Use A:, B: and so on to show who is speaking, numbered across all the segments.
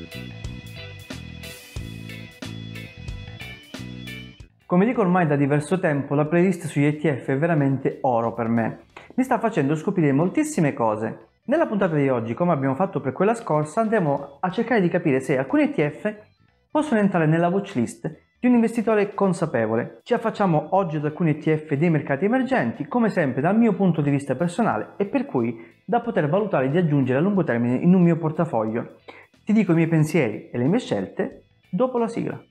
A: Come dico ormai da diverso tempo, la playlist sugli ETF è veramente oro per me. Mi sta facendo scoprire moltissime cose. Nella puntata di oggi, come abbiamo fatto per quella scorsa, andremo a cercare di capire se alcuni ETF possono entrare nella watchlist di un investitore consapevole. Ci affacciamo oggi ad alcuni ETF dei mercati emergenti, come sempre dal mio punto di vista personale e per cui da poter valutare di aggiungere a lungo termine in un mio portafoglio. Ti dico i miei pensieri e le mie scelte dopo la sigla.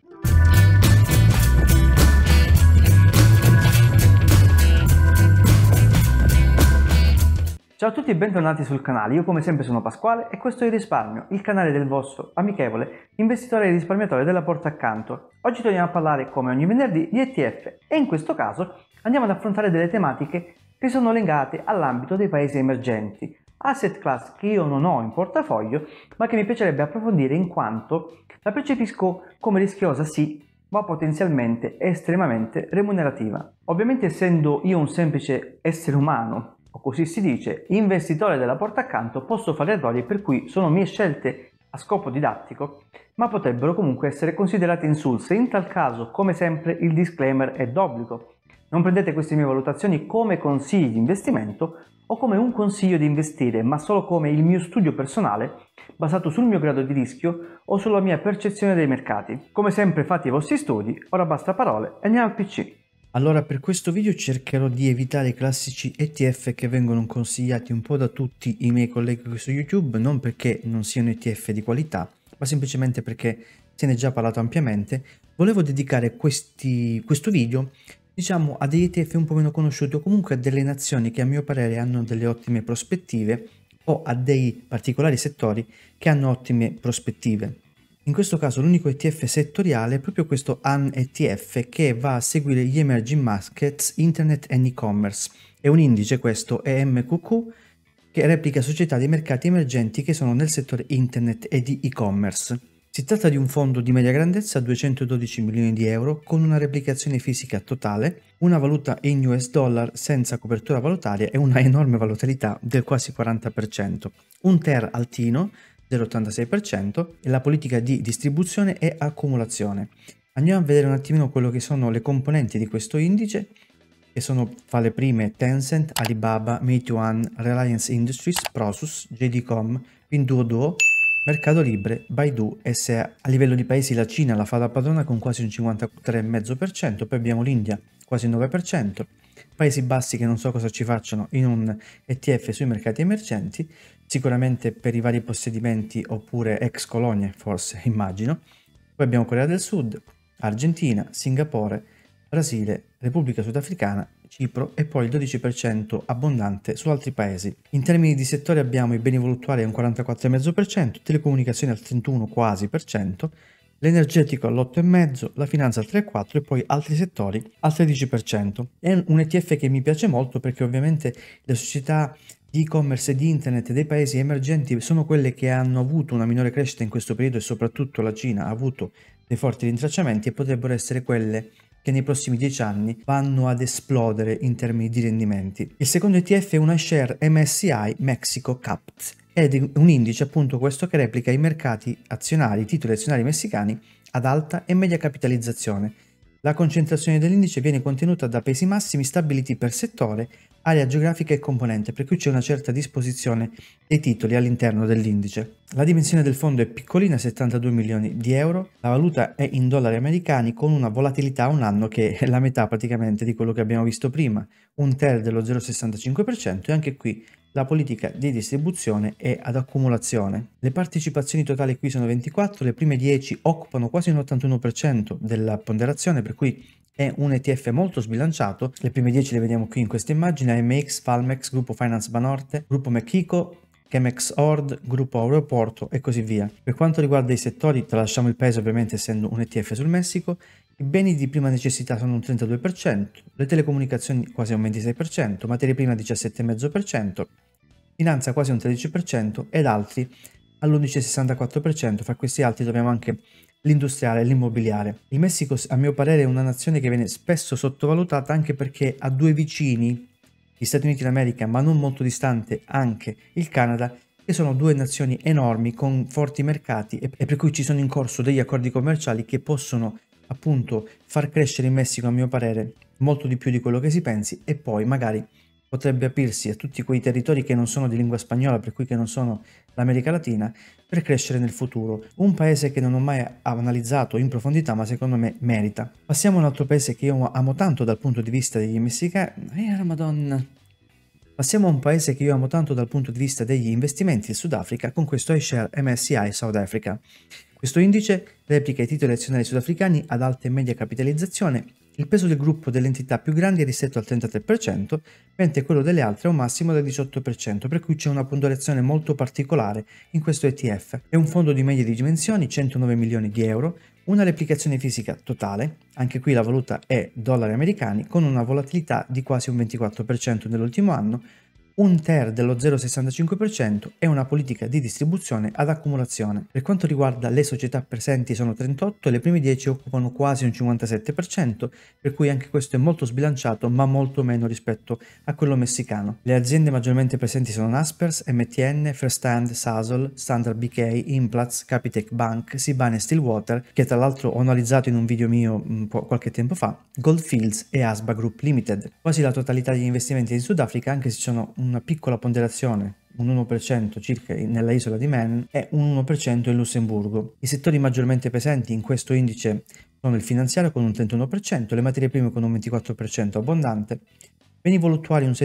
A: Ciao a tutti e bentornati sul canale, io come sempre sono Pasquale e questo è Il Risparmio, il canale del vostro amichevole investitore e risparmiatore della porta accanto. Oggi torniamo a parlare come ogni venerdì di ETF e in questo caso andiamo ad affrontare delle tematiche che sono legate all'ambito dei paesi emergenti, asset class che io non ho in portafoglio ma che mi piacerebbe approfondire in quanto la percepisco come rischiosa sì, ma potenzialmente estremamente remunerativa. Ovviamente essendo io un semplice essere umano, o così si dice, investitore della porta accanto, posso fare errori per cui sono mie scelte a scopo didattico, ma potrebbero comunque essere considerate insulse. In tal caso, come sempre, il disclaimer è d'obbligo. Non prendete queste mie valutazioni come consigli di investimento o come un consiglio di investire, ma solo come il mio studio personale basato sul mio grado di rischio o sulla mia percezione dei mercati. Come sempre fate i vostri studi, ora basta parole e andiamo al PC.
B: Allora, per questo video cercherò di evitare i classici ETF che vengono consigliati un po' da tutti i miei colleghi qui su YouTube, non perché non siano ETF di qualità, ma semplicemente perché se ne è già parlato ampiamente. Volevo dedicare questo video, diciamo, a degli ETF un po' meno conosciuti o comunque a delle nazioni che a mio parere hanno delle ottime prospettive o a dei particolari settori che hanno ottime prospettive. In questo caso l'unico ETF settoriale è proprio questo AN ETF che va a seguire gli emerging markets, internet and e-commerce. È un indice questo, EMQQ, che replica società dei mercati emergenti che sono nel settore internet e di e-commerce. Si tratta di un fondo di media grandezza, 212 milioni di euro, con una replicazione fisica totale, una valuta in US dollar senza copertura valutaria e una enorme volatilità del quasi 40%, un TER altino, 0,86% e la politica di distribuzione e accumulazione. Andiamo a vedere un attimino quello che sono le componenti di questo indice, che sono fra le prime Tencent, Alibaba, Meituan, Reliance Industries, Prosus, JD.com, Pinduoduo, Mercado Libre, Baidu e se a livello di paesi la Cina la fa da padrona con quasi un 53,5%, poi abbiamo l'India quasi il 9%, Paesi Bassi che non so cosa ci facciano in un ETF sui mercati emergenti, sicuramente per i vari possedimenti oppure ex colonie, forse, immagino. Poi abbiamo Corea del Sud, Argentina, Singapore, Brasile, Repubblica Sudafricana, Cipro e poi il 12% abbondante su altri paesi. In termini di settore abbiamo i beni voluttuari al 44,5%, telecomunicazioni al 31 quasi per cento, l'energetico all'8,5%, la finanza al 3,4% e poi altri settori al 13%. È un ETF che mi piace molto perché ovviamente le società di e-commerce e di internet dei paesi emergenti sono quelle che hanno avuto una minore crescita in questo periodo e soprattutto la Cina ha avuto dei forti rintracciamenti e potrebbero essere quelle che nei prossimi 10 anni vanno ad esplodere in termini di rendimenti. Il secondo ETF è una share MSCI Mexico Capped ed è un indice appunto questo che replica i mercati azionari, i titoli azionari messicani ad alta e media capitalizzazione. La concentrazione dell'indice viene contenuta da pesi massimi stabiliti per settore, area geografica e componente, per cui c'è una certa disposizione dei titoli all'interno dell'indice. La dimensione del fondo è piccolina, 72 milioni di euro, la valuta è in dollari americani con una volatilità a un anno che è la metà praticamente di quello che abbiamo visto prima, un TER dello 0,65% e anche qui la politica di distribuzione è ad accumulazione. Le partecipazioni totali qui sono 24, le prime 10 occupano quasi un 81% della ponderazione, per cui è un ETF molto sbilanciato. Le prime 10 le vediamo qui in questa immagine: AMX, Valmex, Gruppo Finance Banorte, Gruppo Mexico, Chemex Ord, Gruppo Aeroporto e così via. Per quanto riguarda i settori, tralasciamo il paese ovviamente essendo un ETF sul Messico, i beni di prima necessità sono un 32%, le telecomunicazioni quasi un 26%, materie prime 17,5%, finanza quasi un 13% ed altri all'11,64%. Fra questi altri troviamo anche l'industriale e l'immobiliare. Il Messico, a mio parere, è una nazione che viene spesso sottovalutata anche perché ha due vicini, gli Stati Uniti d'America, ma non molto distante anche il Canada, che sono due nazioni enormi con forti mercati e per cui ci sono in corso degli accordi commerciali che possono appunto far crescere il Messico, a mio parere, molto di più di quello che si pensi, e poi magari potrebbe aprirsi a tutti quei territori che non sono di lingua spagnola, per cui che non sono l'America Latina, per crescere nel futuro. Un paese che non ho mai analizzato in profondità, ma secondo me merita. Passiamo a un altro paese che io amo tanto dal punto di vista degli messicani. Madonna. Passiamo a un paese che io amo tanto dal punto di vista degli investimenti, il Sudafrica, con questo iShare MSCI South Africa. Questo indice replica i titoli azionari sudafricani ad alta e media capitalizzazione. Il peso del gruppo delle entità più grandi è ristretto al 33%, mentre quello delle altre è un massimo del 18%, per cui c'è una ponderazione molto particolare in questo ETF. È un fondo di medie dimensioni, 109 milioni di euro, una replicazione fisica totale, anche qui la valuta è dollari americani, con una volatilità di quasi un 24% nell'ultimo anno, un TER dello 0,65% e una politica di distribuzione ad accumulazione. Per quanto riguarda le società presenti sono 38 e le prime 10 occupano quasi un 57%, per cui anche questo è molto sbilanciato ma molto meno rispetto a quello messicano. Le aziende maggiormente presenti sono Naspers, MTN, First Hand, Sasol, Standard BK, Implats, Capitec Bank, Sibane Stillwater, che tra l'altro ho analizzato in un video mio qualche tempo fa, Goldfields e Asba Group Limited. Quasi la totalità degli investimenti in Sudafrica, anche se ci sono una piccola ponderazione, un 1% circa nella isola di Man e un 1% in Lussemburgo. I settori maggiormente presenti in questo indice sono il finanziario con un 31%, le materie prime con un 24% abbondante, beni voluttuari un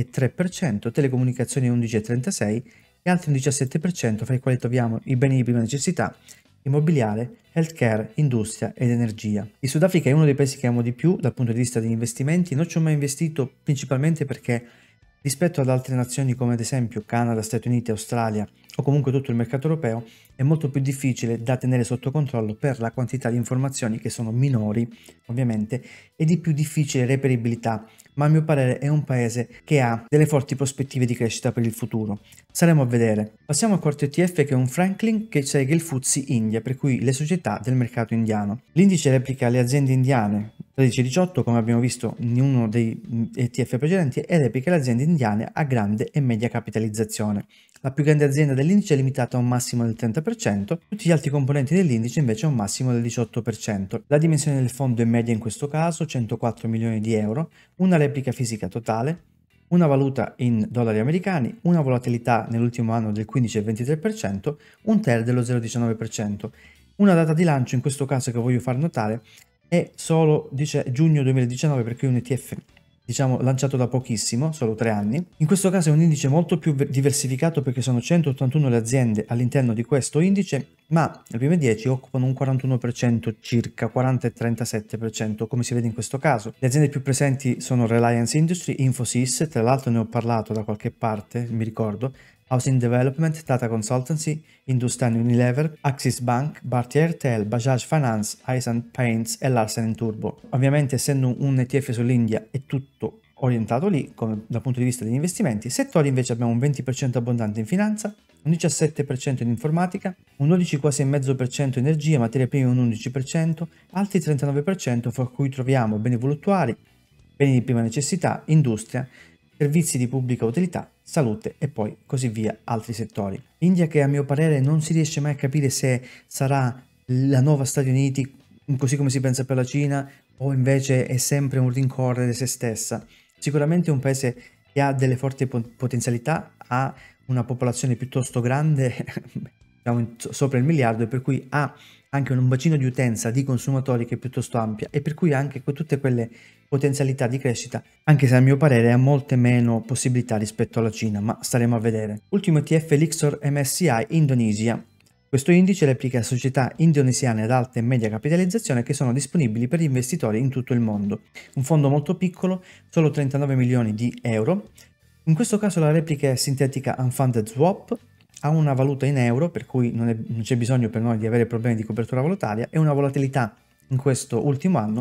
B: 16,3%, telecomunicazioni un 11,36% e altri un 17%, fra i quali troviamo i beni di prima necessità, immobiliare, healthcare, industria ed energia. Il Sudafrica è uno dei paesi che amo di più dal punto di vista degli investimenti. Non ci ho mai investito principalmente perché rispetto ad altre nazioni come ad esempio Canada, Stati Uniti, Australia o comunque tutto il mercato europeo è molto più difficile da tenere sotto controllo per la quantità di informazioni che sono minori ovviamente e di più difficile reperibilità, ma a mio parere è un paese che ha delle forti prospettive di crescita per il futuro. Saremo a vedere. Passiamo al quarto ETF che è un Franklin che segue il FTSE India, per cui le società del mercato indiano. L'indice replica le aziende indiane 13-18 come abbiamo visto in uno dei ETF precedenti e replica le aziende indiane a grande e media capitalizzazione. La più grande azienda dell'indice è limitata a un massimo del 30%, tutti gli altri componenti dell'indice invece a un massimo del 18%. La dimensione del fondo è media in questo caso, 104 milioni di euro, una replica fisica totale, una valuta in dollari americani, una volatilità nell'ultimo anno del 15,23%, un TER dello 0,19%. Una data di lancio in questo caso che voglio far notare è solo giugno 2019 perché è un ETF lanciato da pochissimo, solo 3 anni. In questo caso è un indice molto più diversificato perché sono 181 le aziende all'interno di questo indice, ma le prime 10 occupano un 41% circa, 40 e 37% come si vede in questo caso. Le aziende più presenti sono Reliance Industry, Infosys, tra l'altro ne ho parlato da qualche parte, mi ricordo, Housing Development, Tata Consultancy, Hindustan Unilever, Axis Bank, Bharti Airtel, Bajaj Finance, Aisan Paints e Larsen Turbo. Ovviamente essendo un ETF sull'India è tutto orientato lì come dal punto di vista degli investimenti. Settori invece abbiamo un 20% abbondante in finanza, un 17% in informatica, un 12 quasi 0,5% energia, materie prime un 11%, altri 39% fra cui troviamo beni voluttuari, beni di prima necessità, industria, servizi di pubblica utilità, salute e poi così via altri settori. India che a mio parere non si riesce mai a capire se sarà la nuova Stati Uniti così come si pensa per la Cina o invece è sempre un rincorrere se stessa. Sicuramente è un paese che ha delle forti potenzialità, ha una popolazione piuttosto grande, diciamo sopra il miliardo, e per cui ha anche un bacino di utenza di consumatori che è piuttosto ampia e per cui ha anche tutte quelle potenzialità di crescita, anche se a mio parere ha molte meno possibilità rispetto alla Cina, ma staremo a vedere. Ultimo ETF Lixor MSCI Indonesia. Questo indice replica società indonesiane ad alta e media capitalizzazione che sono disponibili per gli investitori in tutto il mondo. Un fondo molto piccolo, solo 39 milioni di euro. In questo caso la replica è sintetica unfunded swap, ha una valuta in euro, per cui non c'è bisogno per noi di avere problemi di copertura valutaria, e una volatilità in questo ultimo anno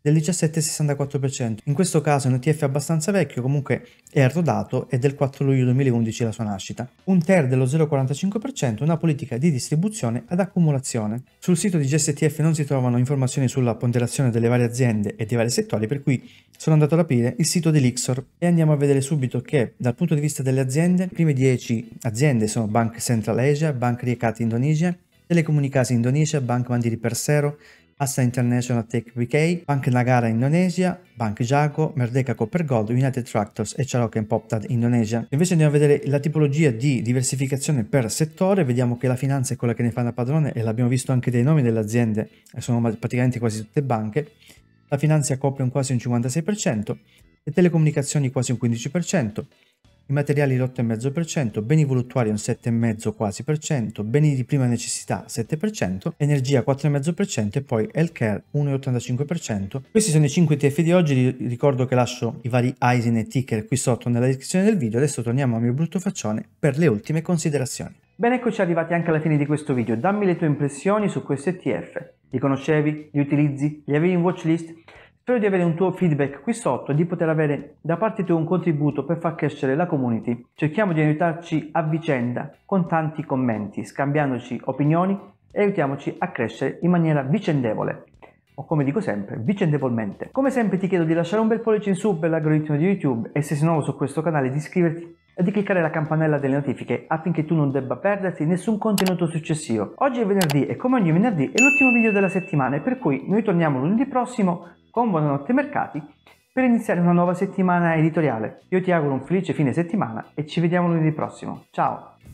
B: del 17,64%. In questo caso è un ETF abbastanza vecchio, comunque è arrodato, è del 4 luglio 2011 la sua nascita. Un TER dello 0,45%, una politica di distribuzione ad accumulazione. Sul sito di GestETF non si trovano informazioni sulla ponderazione delle varie aziende e dei vari settori, per cui sono andato ad aprire il sito di Lixor e andiamo a vedere subito che dal punto di vista delle aziende, le prime 10 aziende sono Bank Central Asia, Bank Rakyat Indonesia, Telecomunicasi Indonesia, Bank Mandiri Persero, Assa International Tech BK, Bank Nagara Indonesia, Bank Jago, Merdeka Copper Gold, United Tractors e Charok Poptad Indonesia. Invece andiamo a vedere la tipologia di diversificazione per settore, vediamo che la finanza è quella che ne fa da padrone e l'abbiamo visto anche dai nomi delle aziende, sono praticamente quasi tutte banche. La finanza copre quasi un 56%, le telecomunicazioni quasi un 15%, i materiali l'8,5%, beni voluttuari un 7,5% quasi per cento, beni di prima necessità 7%, energia 4,5% e poi healthcare 1,85%. Questi sono i 5 ETF di oggi, ricordo che lascio i vari ISIN e ticker qui sotto nella descrizione del video. Adesso torniamo al mio brutto faccione per le ultime considerazioni.
A: Bene, eccoci arrivati anche alla fine di questo video. Dammi le tue impressioni su questo ETF. Li conoscevi? Li utilizzi? Li avevi in watchlist? Spero di avere un tuo feedback qui sotto e di poter avere da parte tua un contributo per far crescere la community. Cerchiamo di aiutarci a vicenda con tanti commenti, scambiandoci opinioni e aiutiamoci a crescere in maniera vicendevole. O come dico sempre, vicendevolmente. Come sempre ti chiedo di lasciare un bel pollice in su per l'algoritmo di YouTube e se sei nuovo su questo canale di iscriverti e di cliccare la campanella delle notifiche affinché tu non debba perderti nessun contenuto successivo. Oggi è venerdì e come ogni venerdì è l'ultimo video della settimana, per cui noi torniamo lunedì prossimo con Buonanotte Mercati per iniziare una nuova settimana editoriale. Io ti auguro un felice fine settimana e ci vediamo lunedì prossimo. Ciao!